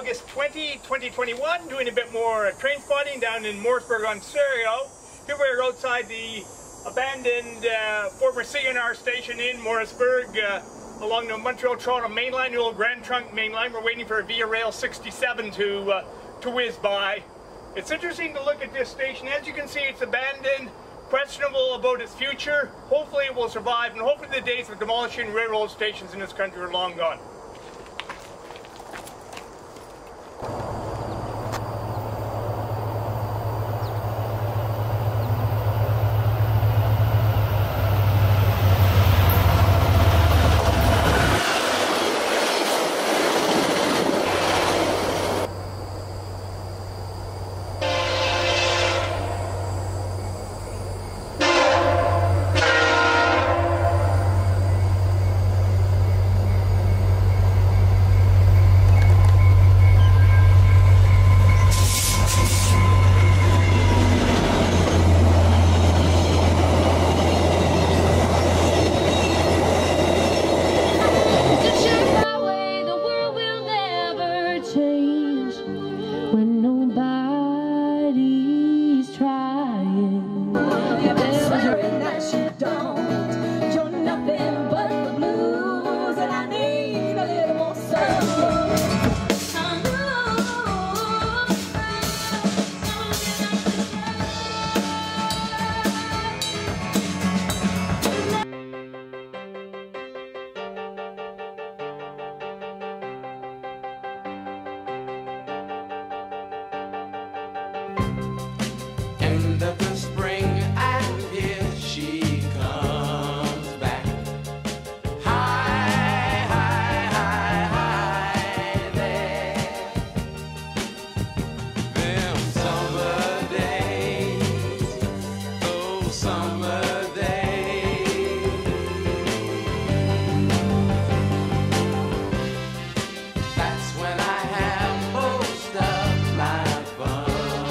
August 20, 2021, doing a bit more train spotting down in Morrisburg, Ontario. Here we're outside the abandoned former CNR station in Morrisburg along the Montreal-Toronto main line, the old Grand Trunk main line. We're waiting for a Via Rail 67 to whiz by. It's interesting to look at this station. As you can see, it's abandoned, questionable about its future. Hopefully it will survive, and hopefully the days of demolishing railroad stations in this country are long gone. End of the spring, and here she comes back. Hi, hi, hi, hi there. Them summer days, those summer days. That's when I have most of my fun.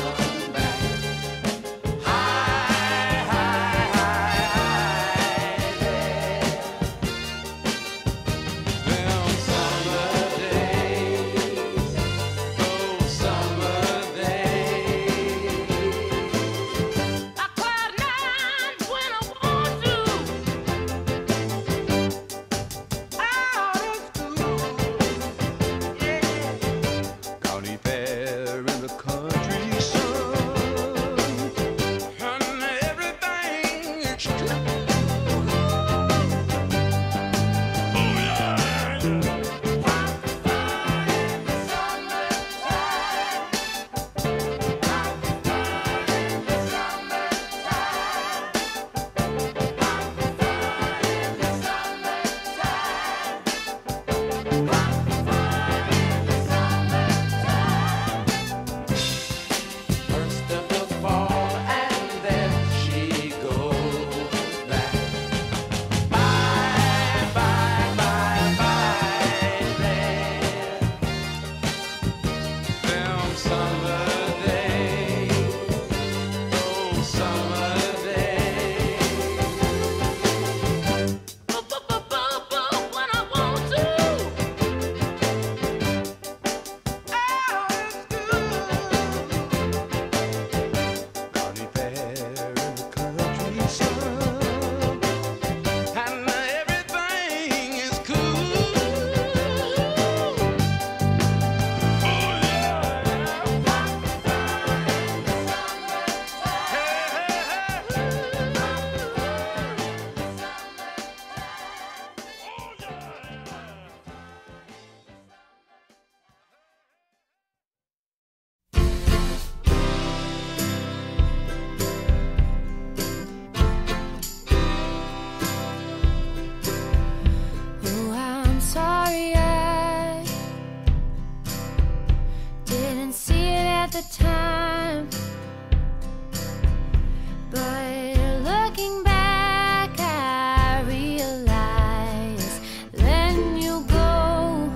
The time, but looking back I realize letting you go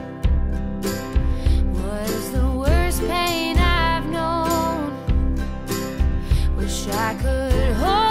was the worst pain I've known. Wish I could hold